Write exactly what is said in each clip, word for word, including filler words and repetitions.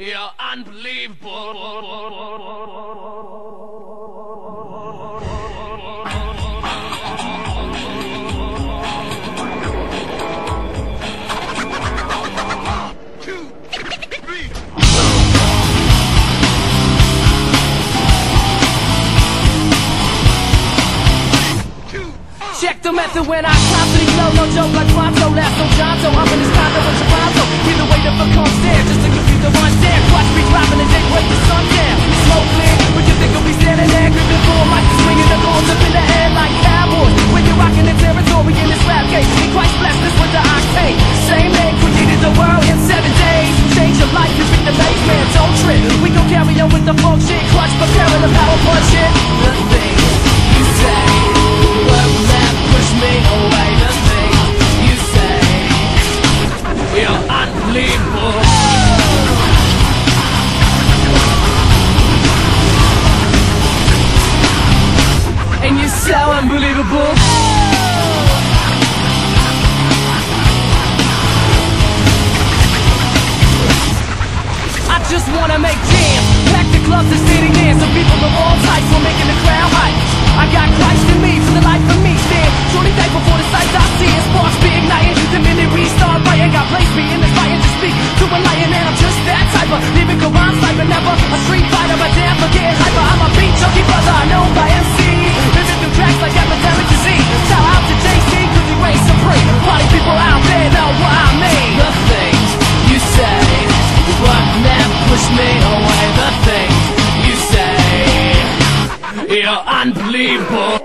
You're unbelievable. Check the method when I climb to these low, no joke like Pronto, last no Jonto. I'm in this condo with Toronto. Either way the fuck comes there, just to confuse the ones there. Watch me dropping as they break the sun down. Smoke clear, but you think I'll be standing there, gripping full like the swinging the balls up in the air like cowboys. When you're rocking the territory in this rap game, be Christ blessed us with the octane. Same name created the world in seven days. Change your life, you beat the base, man, don't trip. We gon' carry on with the funk shit, clutch, preparing the power punch it. The things you say, what will that push me away? The things you say, You're unbelievable. and you're so unbelievable. I just wanna make jams, pack the clubs and sitting in. Some people of all types will making the crowd hype. I got Christ in me, for the life of me stand. Truly thankful for the sights I see, and sparks be igniting. The minute we start writing, God placed me in this fight and to speak to enlighten. And I'm just that type of living rhymes like but never a street fighter, but damn for getting hyper. I'm a beat junkie brother, I know by M C. Living through tracks like epidemic disease. Shout out to J C, cause he reigns supreme. Party people out there know what I mean. The things you say, what never push me away. The things you say, You're unbelievable.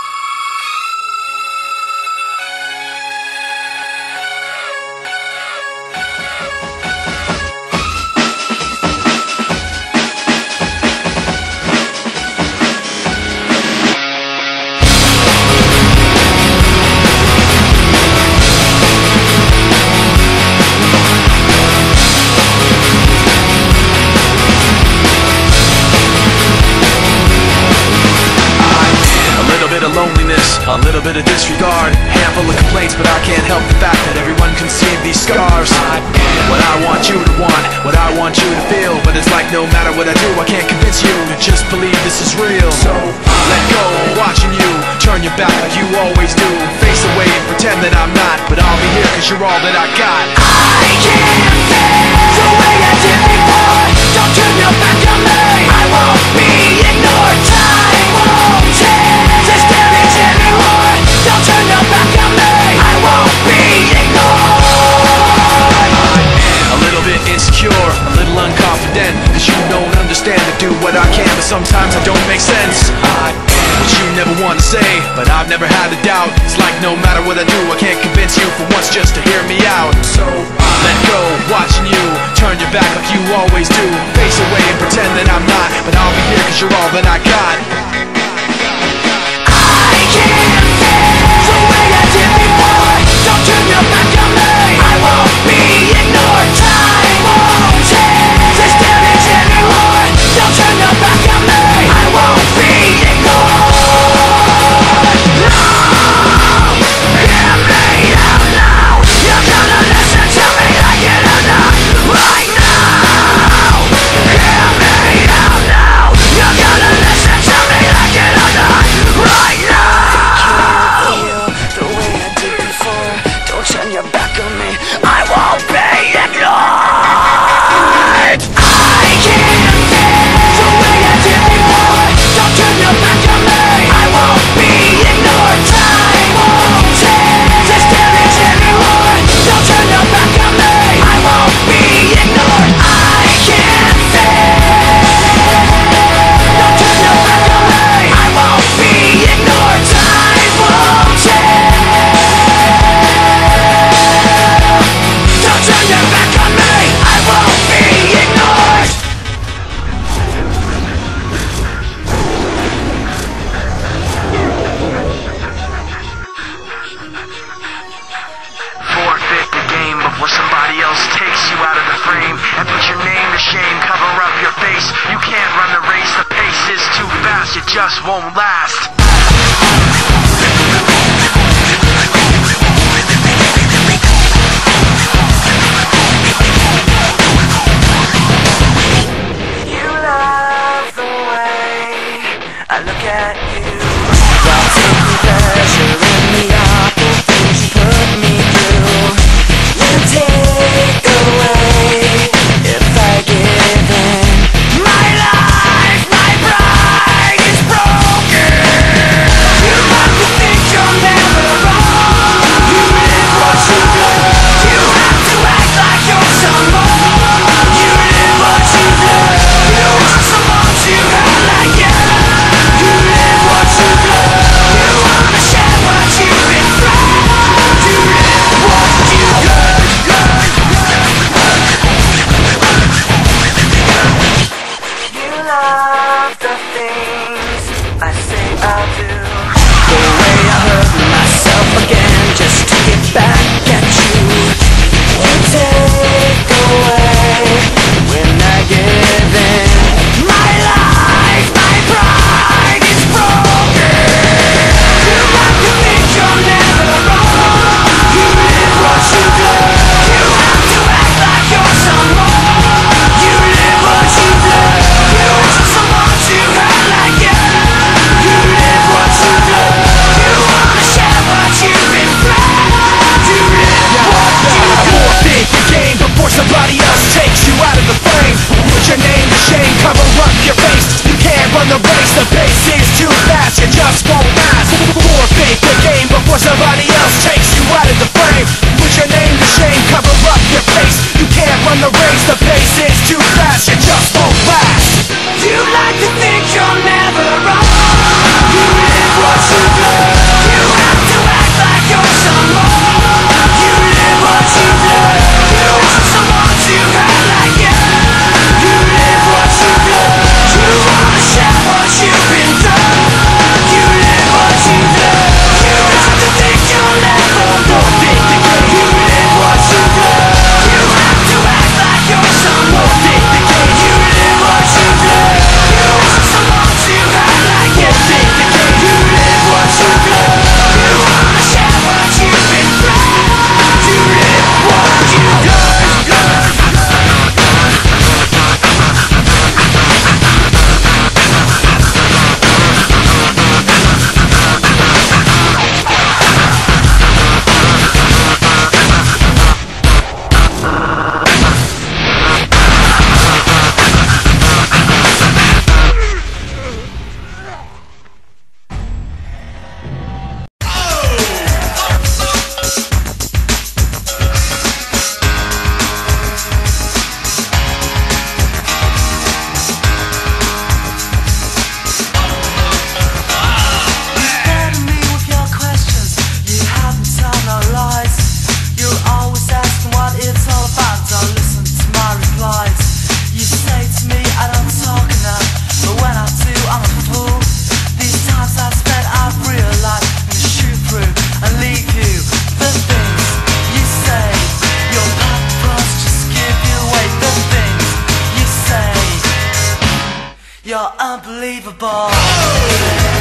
Loneliness, a little bit of disregard, handful of complaints, but I can't help the fact that everyone can see these scars. I am what I want you to want, what I want you to feel, but it's like no matter what I do, I can't convince you to just believe this is real. So let go, watching you turn your back like you always do, face away and pretend that I'm not, but I'll be here cause you're all that I got. I can't feel the way I did before. Don't turn your back on me, I won't be ignored. Time won't change this damage anymore. Don't turn your back on me, I won't be ignored. I'm a little bit insecure, a little unconfident, cause you don't understand to do what I can, but sometimes I don't make sense. I am what you never want to say, but I've never had a doubt. It's like no matter what I do, I can't convince you for once just to hear me out. So let go, watching you turn your back like you always do, face away and pretend that I'm not, but I'll be here cause you're all that I got. I can't feel the way I did before. Don't turn your back on me, I won't be ignored. Time won't change this damage anymore. Don't turn your back on me, I won't be ignored. No, hear me out now. You're gonna listen to me like it or not. Right now, hear me out now. You're gonna listen to me like it or not. Right now. The way I did before. Don't turn your back on me, I won't be ignored. I can't feel the way I did before. Don't turn your back on me, I won't be ignored. Time won't change this damage anymore. Don't turn your back on me, I won't be ignored. I can't feel. Don't turn your back on me, I won't be ignored. Time won't change. Don't turn your back on me, I won't be ignored. Forfeit the game before somebody else takes you out of the frame and put your name to shame, cover up your face. You can't run the race, the pace is too fast, it just won't last. I look at you. Well, take me pleasure in the awful things you put me through. And take away if I give in. My life, my pride is broken. You like to think you're never wrong. You live what you live. You have to act like you're someone. You live what you live. You want someone to hurt like you. You live what you live. You wanna share what you've been through. You live what you live. You love the things I say I'll do. The way I hurt myself again just to get back at you. You take away when I give in. My life, my pride is broken. You like to think you're never wrong. You live what you live. You have to act like you're someone. You live what you live. You want someone to hurt like you. You live what you live. You wanna share what you've been through. You live what you live. Forfeit the game before somebody else takes you out of the frame. Put your name to shame, cover up your face. You can't run the race, the pace is too fast, you just won't last. Forfeit the game before somebody else takes you out of the frame. Put your name to shame, cover up your face. You can't run the race, the pace is too fast, you just won't last. You like to think you're never wrong. You live what you live. You have to act like you're someone. You live what you live. You want someone to hurt like you. You live what you live. You wanna share what you've been through. You live what you live. You have to think you'll never forfeit the game. You live what you live. You have to act like you're someone. Forfeit the game. You live what you live. You want someone to hurt like you. Forfeit the game. You live what you live. You wanna share what you've been through. You live what you live. Burden me with your questions. You haven't told no lies. You're always asking what it's all about. Don't listen to my replies. You say to me I don't talk enough, but when I do I'm a fool. These times I've spent I've realized I'm gonna shoot through and leave you. The things you say, your purpose just give you away. The things you say, you're unbelievable.